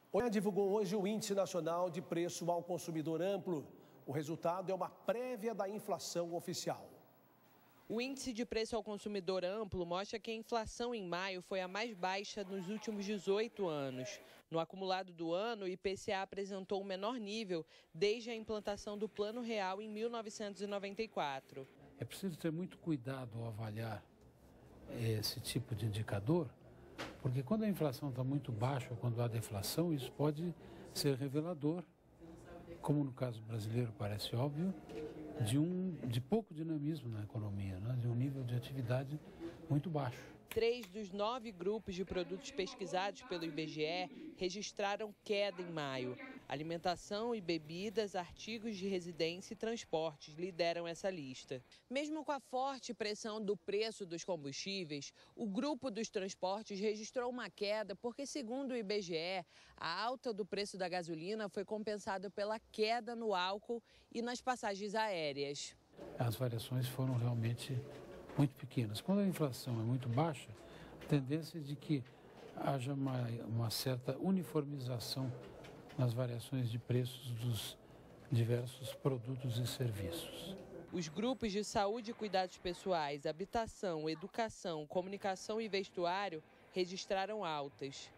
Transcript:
O IBGE divulgou hoje o Índice Nacional de Preço ao Consumidor Amplo. O resultado é uma prévia da inflação oficial. O Índice de Preço ao Consumidor Amplo mostra que a inflação em maio foi a mais baixa nos últimos 18 anos. No acumulado do ano, o IPCA apresentou o menor nível desde a implantação do Plano Real em 1994. É preciso ter muito cuidado ao avaliar esse tipo de indicador, porque quando a inflação está muito baixa ou quando há deflação, isso pode ser revelador, como no caso brasileiro parece óbvio, de pouco dinamismo na economia, né? De um nível de atividade muito baixo. 3 dos 9 grupos de produtos pesquisados pelo IBGE registraram queda em maio. Alimentação e bebidas, artigos de residência e transportes lideram essa lista. Mesmo com a forte pressão do preço dos combustíveis, o grupo dos transportes registrou uma queda porque, segundo o IBGE, a alta do preço da gasolina foi compensada pela queda no álcool e nas passagens aéreas. As variações foram realmente muito pequenas. Quando a inflação é muito baixa, a tendência é de que haja uma certa uniformização nas variações de preços dos diversos produtos e serviços. Os grupos de saúde e cuidados pessoais, habitação, educação, comunicação e vestuário registraram altas.